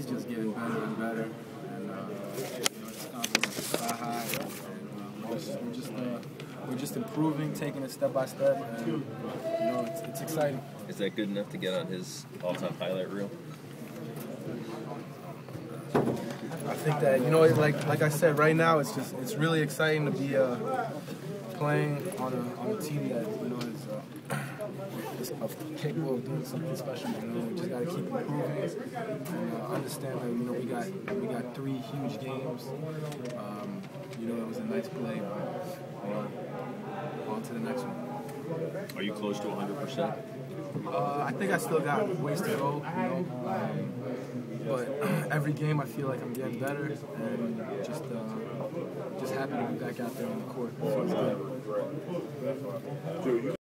he's just getting better and better, and his confidence is sky high. And we're just improving, taking it step by step, and it's exciting. Is that good enough to get on his all-time highlight reel? I think that like I said, right now it's really exciting to be playing on a team that is capable of doing something special. We just got to keep improving and understand that we got 3 huge games. It was a nice play, but on to the next one. Are you close to 100%? I think I still got ways to go, but every game I feel like I'm getting better, and just happy to be back out there on the court. So it's good.